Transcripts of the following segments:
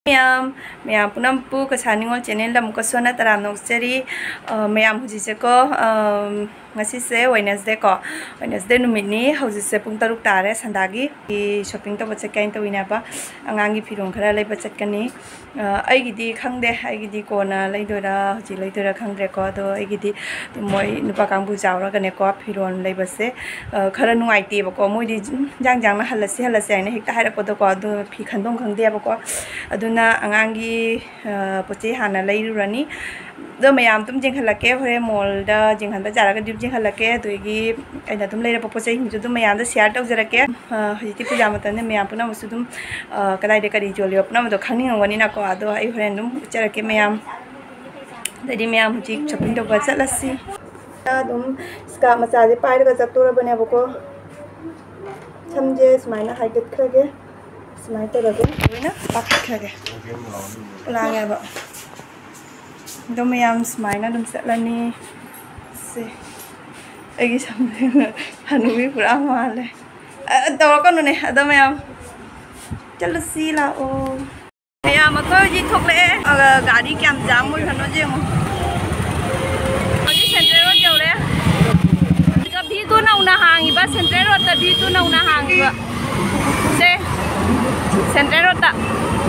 Ma'am पुनमपु कसानिंगोल channel मुकसोना तराम नोक्चरी मैम हुजिसेको ngasi Wednesday ko Wednesday numitni hojise pung 6 tare sandagi shopping to bachak kain to ina ba angangi phirong khara lei bachak kani aigidi khangde aigidi kona leidora hoji leidora khangre ko do aigidi moi nupa kangbu jawra gane ko phiron lei base khara nuai te ba ko moi di jang na halasi aina hekta haira ko do ko do phi khandong khangde ba ko aduna angangi pochi hana leirurani do mayam tum jing halake hore mall da jing han ba jara ga dip jing halake doigi aina tum leira pochai hin ju mayam da share taw jarake hiti puja mata ne mayam puna musu dum kalai de kari joli apna do khani ngoni na ko ado ai hore dum jarake mayam dadi mayam ji shopping to ba chalasi dum ska macha je pai ga chatura bane bako samje smaina haiget khage smai to rage na pak khage ulanga ba do mayam smaina dum salani se agi samne hanui pura male to ko ne ado mayam chalo si la o mayam ko ji thokle gari kyam jam moi khano je mo agi central road jole ga bi tu na una hangi ba central road ta bi tu na una hangi ba se central road ta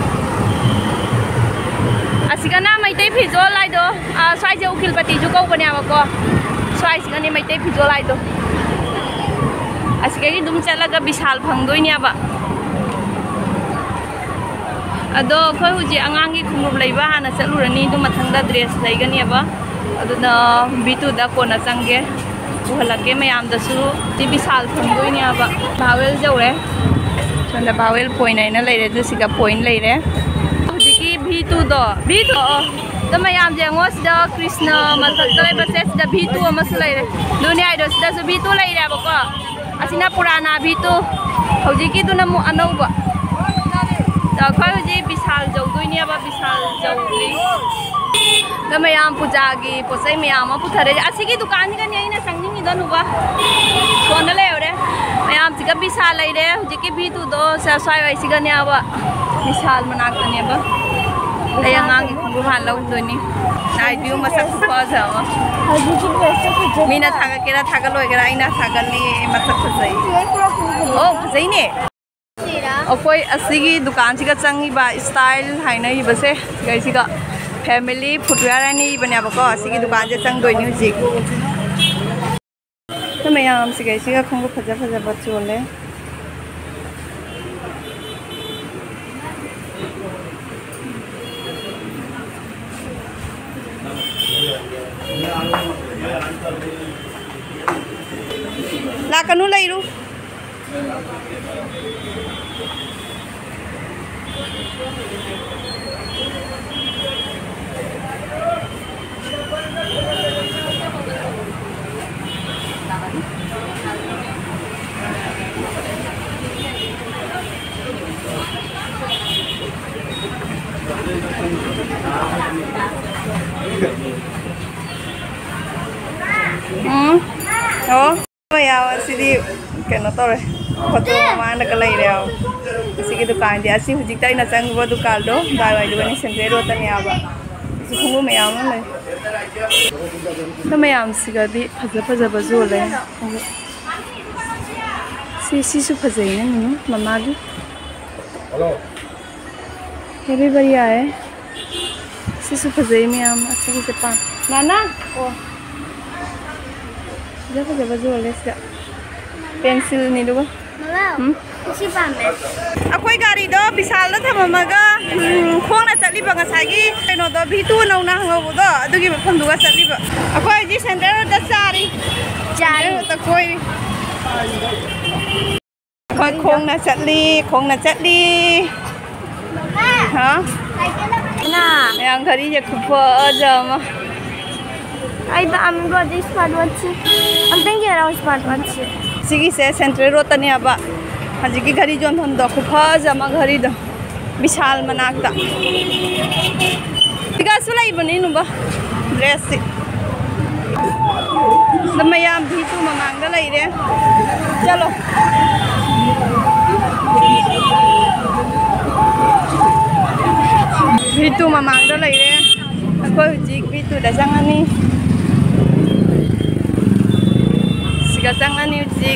asigana maitai phijo lai do swai je ukil pati ju kau bania ko swai sigani maitai phijo lai do asigani dum chalaga bisal phangdoi nia ba ado khoi huji angangi khumrup leiba hana chalurani du mathangda dress leigani ba aduna bitu da kona changge uhalake mayam da su ti bisal phangdoi nia ba bawel jore sonda bawel point ai na leire du siga point leire V2 do V2 to mayam je ngos da Krishna masak dai bases da V2 amas lai re dunia do da su V2 lai re ba ko asina purana V2 hoji ki du na mu anau ba da khoi hoji bisal jau dunia ba bisal jau li da mayam puja gi posai mayam pu thare asigi dukan ga ni na sangning idan ba sona le re mayam jiga bisal lai re hoji ki V2 do sa swai wai siga ni ba bisal manak ta ni ba ay angangi kung buhalaw doon ni na view masak pa sa mina thaga kera thaga loy kera ina thagal ni masak phasai oh phasai ne okoi asigi dukan siga changi ba style haina hi base gai siga family footwear ani banya ba ko asigi dukan je chang doi ni ji to mayam siga siga khong phaja phaja ba chole la kanu lairu oh ya sidi keno tore photo mana ka lai reo sigi dukan dia si hujik tai na chang bo dukan do bai bai do ni centre ro ta ni aba su khungu mayam le to mayam siga di phaja ba zo le si su phajai na ni mama gi hello everybody aye si su phajai mayam asigi se pa nana oh japa jo les ga pencil ni do mama si pa me akoi gari do bisal da thamama ga khong na chali ba ngasai gi no do V2 no na ngo do adugi pham du ga chali ba akoi ji center da chari ta koi khong na chali mama ha na yang gari je khupa jama ai ba am go this smartwatch am thinking around smartwatch sigi se central road tani aba haji ki gari jon thon do khupa jama gari do bisal manak ta tiga sulai bani nu ba dress mayam V2 mamang da lai re chalo Bitu mamangda leire. Aku hujik bitu dah jangan ni. Siga jangan ni hujik.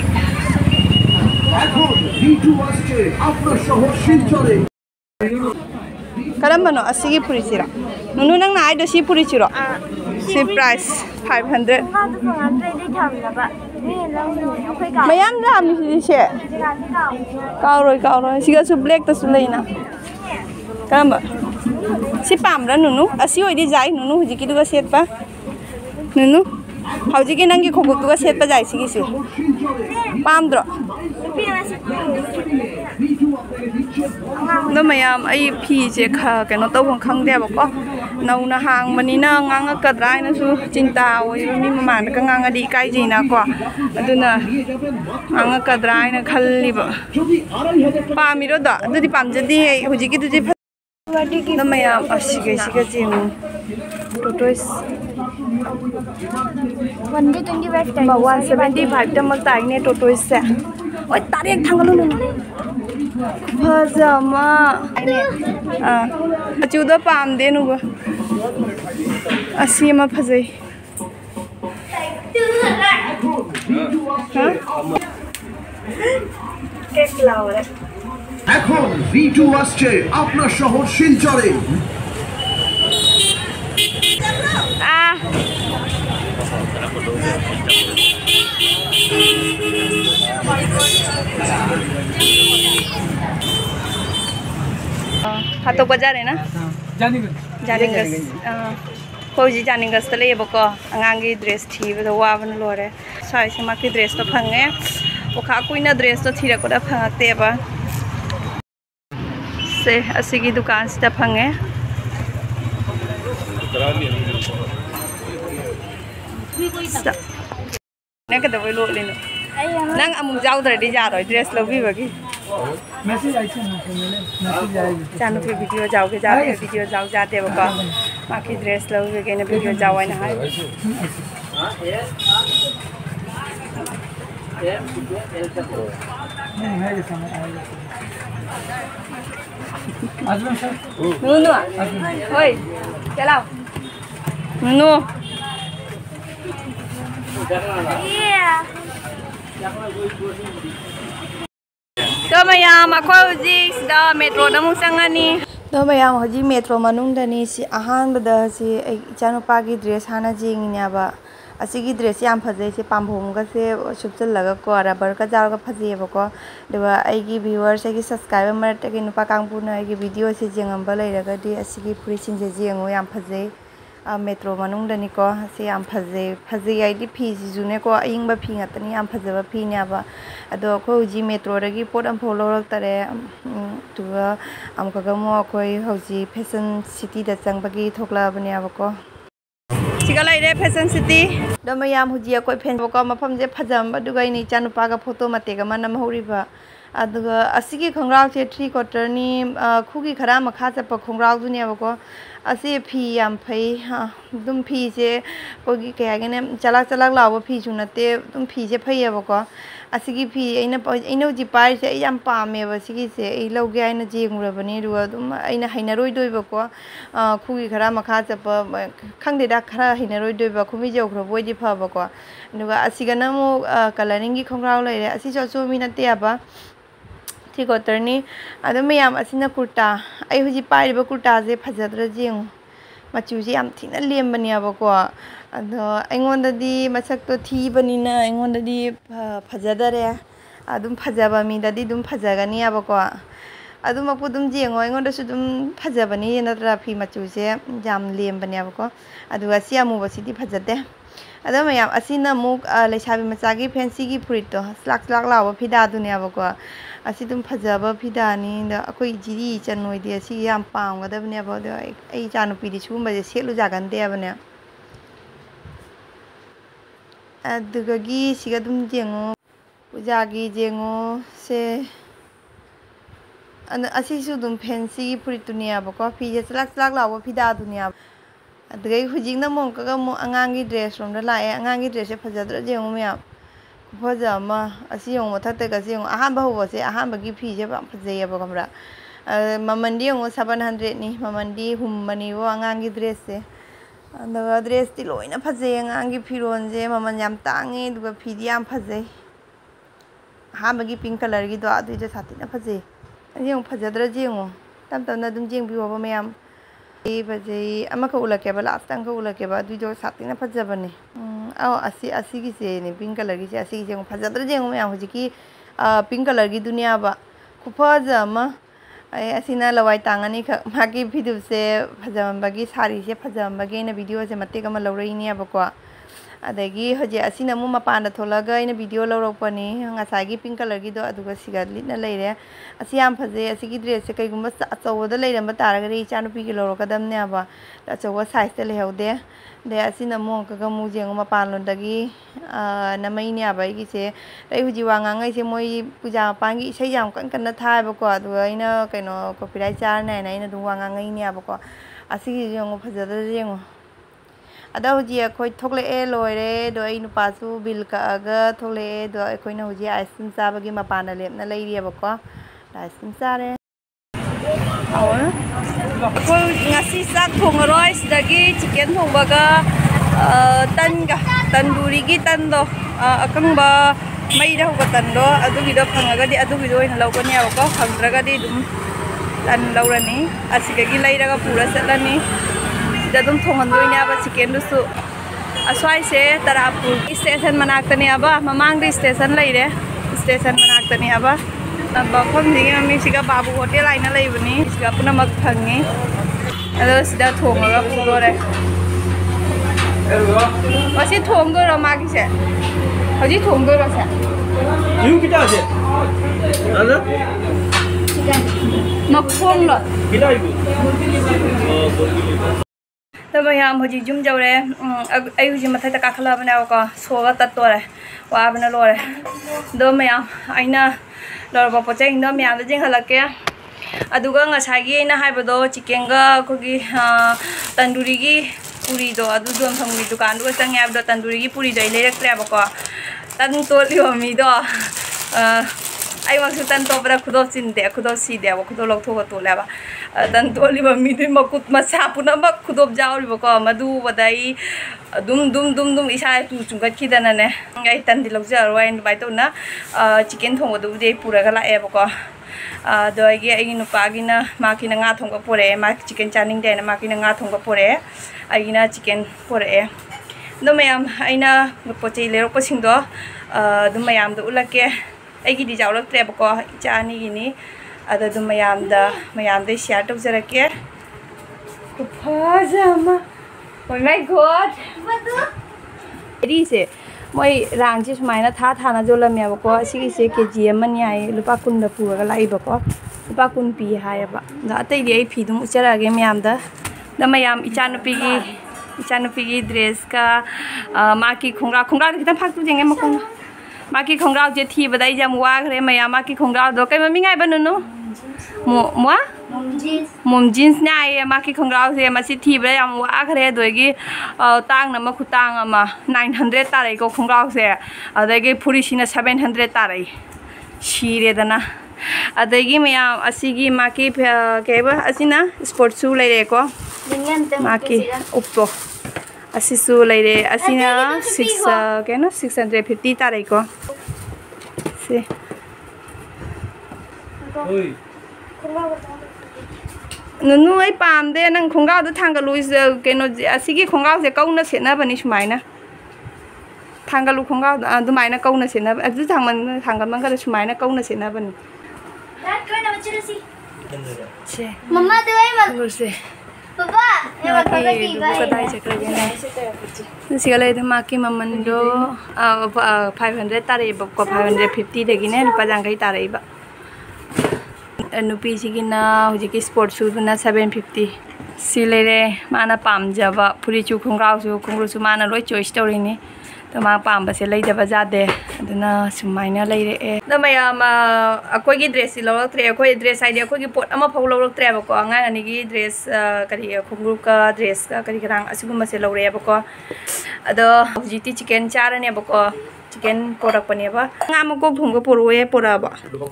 Karam bano asigi puri sira. Nunu nang na aido si puri sira. Si price 500. Mayam ram ni si. Kau roi. Siga su black ta su leina. Karam ba. Si pam ra nunu. Asi oi di jai nunu hujiki du ga set pa. Nunu. Hujiki nang ki khoguk du ga set pa jai sigi si. Pam dro. Đó mayam ai phi che kha cái nó tàu không khăng đẹp bọc nâu na hàng mà ní na ngang cái dry nó su cinta oi mi mà cái ngang đi cái gì na qua đó na ngang cái dry nó khali ba pa mi đó đó đi pam jadi huji ki tuji đó mayam asige jing tortoise 125 mà 175 trăm mặc tài này tortoise oi tari ek thang lu Pajama. Acuda pam de nuga. Asi ma phajai. Kek lao re. এখন V2 আসছে আপনার শহর শিলচরে Hato bajar hai na? Janingas. Koji janingas tale bako angangi dress thi ba wa ban lo re. Sai sama ki dress to phange. O kha kuina dress to thira ko da phangate ba. Se asigi dukan sta phange. Nang ka da lo le no. Nang amung jau dra di ja roi dress lo bi ba ki. Message आई थी ना message आई चानु पे video जाओगे जाते video जाओ जाते बका बाकी ड्रेस लोगे के ने वीडियो जाओ ना है नहीं है ये समझ आएगा आजम सर नुनु ओए चलाओ नुनु तो मैम अखोजी मेट्रो नमु संगनी तो मैम हजी मेट्रो मनुंगदनी सि अहानबदा सि इचानुपागी ड्रेस हाना जिंगनेबा असिगी ड्रेस याम फजै से पामभोमगा से सुपचलगा को रबर का जारगा फजेबको दुगा आइगी व्यूअर्स आइगी सब्सक्राइबर मरतगे नुपा कांगपुना आइगी वीडियो से जेंगंबा लैरगदी असिगी पुरी सिंजे जेंगो याम फजै मेट्रो मनुंगदनी को से याम फजे आइदी फी जुने को अइंगबा फी ngатनी याम फजबा फी न्याबा अदो को जी मेट्रो रगी पोट अम फोलोरक तरे तुगा अम कगमो कोई हौजी फैशन सिटी दा चंगबगी थोकला बनेबको सिगा लाइरे फैशन सिटी द मयाम हुजी कोई फैन बको मफम जे फजम अदुगा इनी चानुपा का फोटो मतेगा मनम हौरिबा अदुगा असिगी खंगराव से 3/4 नि खुगी खरा मखा चप खंगराव दुनियाबको असे फी याम फई दुम फी से कोगी कयागने चलाक लाव फी सुनते दुम फी से फईयबको असिगी फी अइना जी पाइ से याम पामेबा सिगी से ए लौगे आइना जेंगुरबनी रुवा दुम अइना हैनरोय दोइबको खुगी खरा मखा चप खंगदेदा खरा हैनरोय दोइबा खुमी जौखरो बोइदि फबको दुगा असिगा नमो कलरिंग की खंगराव लैरे असि चो मी नतेबा थिगोतरनी अदो मयाम असिना कुर्ता आई हुजी पाइबा कुर्ता जे फजद्र जेंग मचू जे याम थिना लेमबनियाबको अदो अइंगोंददी मसक तो थीबनिना अइंगोंददी फजदरे अदुम फजबा मीददी दुम फजगनियाबको अदुमकु दुम जेंगो अइंगोंदसु दुम फजबनी नत्रा फी मचू जे जाम लेमबनियाबको अदुगा सियामुबसिदी फजदे अदो मयाम असिना मुक लेसाबी मचागी फैंसी की फुरितो स्लाक लाव फिदा दुनियाबको असी तुम फजबा फिदानी अखोई जिरी चनोइदे असी याम पामगदबनेबो दो आई चानुपीदी सुगुंबजे सेलु जागनदेबने अदुगगी सिगा दुम जेंगो पूजागी जेंगो से असिसु दुम फैंसी की फुरितुनियाबको फिजे स्लाक लाव फिदा दुनिया अदुगई हुजिंगना मोंकगा मो अंगांगी ड्रेस रोमदा लाए अंगांगी ड्रेस से फजद्र जेंगो मयाम फजमा असी यों मथते गसी यों अहानबा होबसे अहानबगी फीजे फजेयबा कमरा ममंदी यंगो 700 ni ममंदी हुमबनी वो आंगांगी ड्रेस से अदुगा ड्रेस ती लोइना फजे आंगांगी फिरोन जे ममन याम तांगे दुगा फिदी याम फजे हामगी पिंक कलर की दो अदु जे साथी ना फजे यंग फजद्र जेंगो तम तम ना दुम जेंग बिहो बा मयाम ए फजे अमा को उलके बा लास्ट टाइम को उलके बा दु जो साथी ना फजबने असी की से ने पिंक कलर की से असी की जेंगो फजद्र जेंगो मयाम हुजी की पिंक कलर की दुनिया बा खुफज अमा असीना लवाई तांगनी मागी वीडियो से फजमबगी सारी से फजमबगी ने वीडियो से मत्ते कम लौरईनी बको अदगी हजे असीना मु मपान थोलगा इन वीडियो लौरपनी ngसागी पिंक कलर की दो अदुगा सिगा लिटना लेरे असी याम फजे असीगी ड्रेस से कईगुम अचौद लेरम तारगरी चानुपी की लौरकदमने आबा अचौवा साइज ते लेहौदे दे असीना मोंकगा मुजेंग मपान लोंदगी नमईने आबाई से रई हुजी वांगांगै से मोई पूजा पांगी इसै याम कन कन थायबको अदुगा इना कइनो कॉपीराइट चारना इना दु वांगांगै ने आबको असीगी जेंगो फजद जेंगो अदा हुजी अखोई थोकले लोरे दो आई नुपासु बिल कागा थोले दो अखोइना हुजी आइसक्रीम चाबगी मपान लेपना लेरियबको आइसक्रीम चारे और कोई ngasi sak thongroi sidagi chicken thongbaga tanga tanduri gi tando akangba mai da hoga tando adugi do phangaga di adugi do ina lawgani abako phangraga di dum tan lawrani asiga gi lairaga pura satlani sida dum thongandoine aba chicken du su aswai se tarapur station manaktani aba mamang di station laire station manaktani aba बाफम दिगे mummy सिगा बाबू hotel आइना लेबनी सिगा पुना मग fungi अदो सिदा थोंगा पुदोरे वसी थोंगो र मागी से हजी थोंगो र से यु किटा से अदा मखोंग ल किटा यु तब यहां हजी जुम जवरे आई हजी मथै त काखला बनावको सोगा तत्तोरे वाबना लोरे दो मया आइना लौरबा पोचे इंदो म्याम जिंग हलके अदुगा ngसागी ना हाइबदो चिकेनगा खोगी तंदूरी की पूरी दो अदु जोन थंगी दुकान दो चंगे अबदो तंदूरी की पूरी दो लेरक्त्रे बको तन तोलियो मी दो आई वक्स तन तोबरा खुदो चिनदे खुदो सीदे वो खुदो लौथो तोलेबा तन तोलिबा मी दु मकुत मसा पुनबा खुदोब जावरिबको मदु बदाई दुम दुम दुम दुम इसा तु चुंगत खिदनने गाई तन दि लौजरवाइन बाइतोना चिकेन थोंगदु दे पुरागा लाएबको दोगे आई नुपागिना माकिना nga thongga pore ma chicken chaning de na makina nga thongga pore aina chicken pore do mayam aina pochi lero posing do do mayam do ulake aigi di jawlak trebko chani gini ada do mayam de share to jarake kupajama oh my god eri se moi rang ji sumaina tha thana jolam ya bako sigi se kg amani ai lupa kun da pura lai bako lupa kun pi hai ba da tai dei phi dum uchara ge myam da mayam ichanupi gi dress ka ma ki khongra kitan phak tu jenge makong ma ki khongra je thi badai jam wa gre mayam ma ki khongra do kai mami ngai banunu mom jeans na ai ma ki khongra se ma si thi bra yam wa gre doigi tang na ma khutang ama 900 tarai ko khongra se adagi phuri sina 700 tarai shire dana adagi mayam asigi ma ki keba asina sport shoe leire ko ma ki upto asisu leire asina 650 tarai ko se oi नुनु आई पाम दे नंग खोंगाव दो थांगलु केनो असिगी खोंगाव से कौना सेना बनी सुमाइना थांगलु खोंगाव दुमाइना कौना सेना अदु थांगमन का सुमाइना कौना सेना बनी छे मम्मा दे आई मन से पापा ये वाला की कदाई चक्र गेना सिगले धमा की ममन दो 500 तारे बको 550 देगिने रुपा जांगै तारे बा नुपी सिगिना हुजी की स्पोर्ट शू दुना 750 सिलेरे माना पामजबा फुरी चु खुंग्राव सु खुंग्रु सु माना लोय चॉइस तौरिनी तो मा पाम बसे लैदबा जादे अदुना सुमाइना लैरे द मयाम अकोगी ड्रेस लौरक्त्रे अकोई ड्रेस आइडिया अकोगी पोट अमा फौ लौरक्त्रे बको अंगा अनिगी ड्रेस करी खुंग्रु का ड्रेस का करी ग्रांग असुगुम से लौरे बको अदो हुजीती चिकन चारने बको chicken porakpaneba nga makok thongba poroe poraba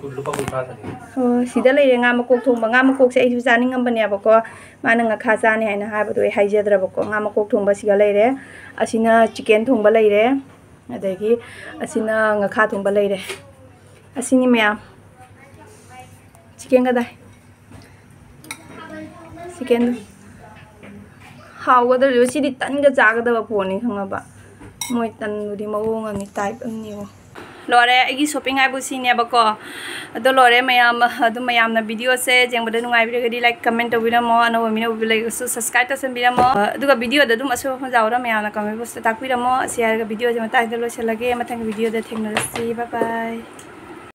sida leire nga makok thongba nga makok se aisu janingambane ko mana nga kha jani haina habado ai haijadraba ko nga makok thongba siga leire asina chicken thongba leire adagi asina nga kha thongba leire asini mya chicken ga dai chicken हाउगदर जो सिदी तनगा जागदबा pony खंगबा मोय तनुदी मवोंग नि type अंगनियो लोरे एगी shopping आइबु सिनेबको अदो लोरे मयाम अदु मयामना video से जेंगबदा नुंगाइ बिरगदी लाइक कमेंट तबिरमो अनो मिनो बिलाइगो सब्सक्राइब तसनबिरमो अदुगा वीडियो द दुम असो खंजावरा मयामना कमेंट बॉक्स ताकबिरमो शेयर गा वीडियो जे मता इदलो छलगे मथंग वीडियो द थेंगनरसी बाय बाय।